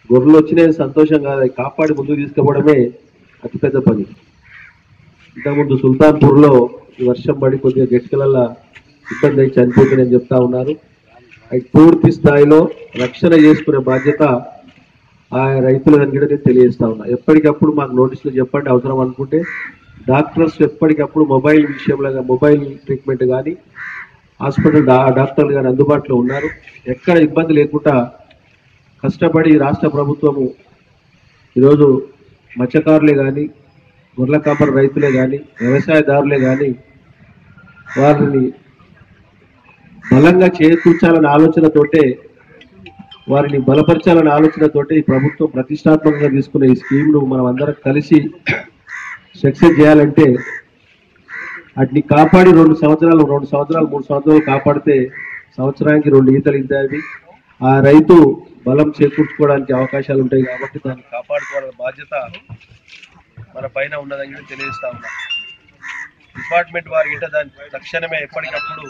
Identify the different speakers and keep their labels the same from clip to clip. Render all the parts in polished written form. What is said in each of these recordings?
Speaker 1: గొర్రెలు వచ్చినాయి సంతోషం కాదు, అవి కాపాడి ముందుకు తీసుకుపోవడమే అతిపెద్ద పని. ఇంతకుముందు సుల్తాన్పూర్లో ఈ వర్షం పడి కొద్దిగా గట్టికలల్లా ఇబ్బంది అయి చనిపోతుందని చెప్తా ఉన్నారు. అవి పూర్తి స్థాయిలో రక్షణ చేసుకునే బాధ్యత ఆ రైతులని కూడా నేను తెలియజేస్తా ఉన్నా. ఎప్పటికప్పుడు మాకు నోటీసులు చెప్పండి, అవసరం అనుకుంటే డాక్టర్స్ ఎప్పటికప్పుడు మొబైల్ విషయంలో మొబైల్ ట్రీట్మెంట్ కానీ హాస్పిటల్ డాక్టర్లు కానీ అందుబాటులో ఉన్నారు. ఎక్కడ ఇబ్బంది లేకుండా కష్టపడి రాష్ట్ర ప్రభుత్వము ఈరోజు మత్స్యకారులే కానీ గొర్రెల కాపరి రైతులే కానీ వ్యవసాయదారులే కానీ వారిని బలంగా చేకూర్చాలన్న ఆలోచనతోటే, వారిని బలపరచాలన్న ఆలోచనతోటే ఈ ప్రభుత్వం ప్రతిష్టాత్మకంగా తీసుకున్న ఈ స్కీమ్ను మనం అందరం కలిసి సక్సెస్ చేయాలంటే వాటిని కాపాడి 2 సంవత్సరాలు 3 సంవత్సరాలు కాపాడితే సంవత్సరానికి 2 ఈతలు ఇంతాయి. ఆ రైతు బలం చేకూర్చుకోవడానికి అవకాశాలు ఉంటాయి. కాబట్టి దాన్ని కాపాడుకోవాలన్న బాధ్యత మన పైన ఉన్నదని తెలియజేస్తా ఉన్నా. డిపార్ట్మెంట్ వారి గిట్ట దాన్ని తక్షణమే ఎప్పటికప్పుడు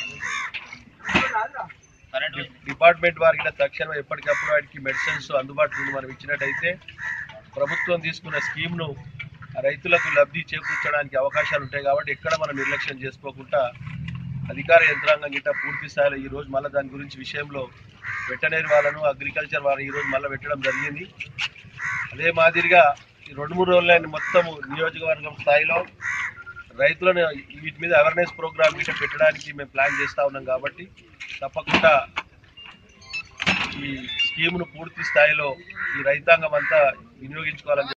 Speaker 1: వాటికి మెడిసిన్స్ అందుబాటులో మనం ఇచ్చినట్టయితే ప్రభుత్వం తీసుకున్న స్కీమ్ను రైతులకు లబ్ధి చేకూర్చడానికి అవకాశాలు ఉంటాయి. కాబట్టి ఎక్కడ మనం నిర్లక్ష్యం చేసుకోకుండా అధికార యంత్రాంగం గిట్ట పూర్తి స్థాయిలో ఈరోజు మళ్ళీ దాని గురించి విషయంలో వెటనరీ వాళ్ళను అగ్రికల్చర్ వారు ఈరోజు మళ్ళీ పెట్టడం జరిగింది. అదే మాదిరిగా ఈ 2-3 రోజులైన మొత్తము నియోజకవర్గం స్థాయిలో రైతులను వీటి మీద అవేర్నెస్ ప్రోగ్రామ్ గిట్ట పెట్టడానికి మేము ప్లాన్ చేస్తూ ఉన్నాం. కాబట్టి తప్పకుండా ఈ స్కీమ్ను పూర్తి స్థాయిలో ఈ రైతాంగం అంతా వినియోగించుకోవాలని